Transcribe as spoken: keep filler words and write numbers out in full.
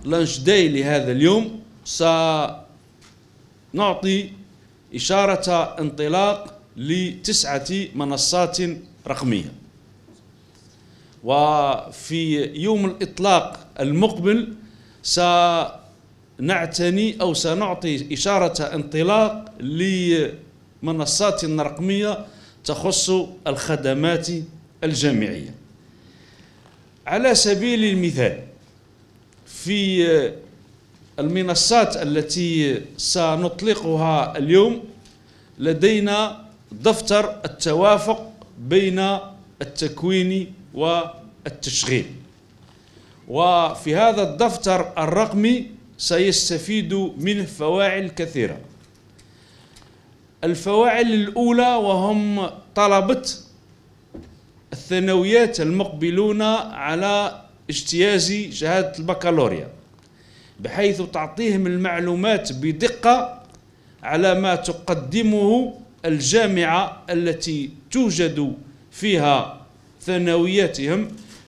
لانش داي لهذا اليوم سنعطي إشارة انطلاق لتسعة منصات رقمية، وفي يوم الإطلاق المقبل سنعتني أو سنعطي إشارة انطلاق لمنصات رقمية تخص الخدمات الجامعية. على سبيل المثال، في المنصات التي سنطلقها اليوم لدينا دفتر التوافق بين التكوين والتشغيل، وفي هذا الدفتر الرقمي سيستفيد منه فواعل كثيرة. الفواعل الأولى وهم طلبة الثانويات المقبلون على اجتياز شهادة البكالوريا، بحيث تعطيهم المعلومات بدقة على ما تقدمه الجامعة التي توجد فيها ثانوياتهم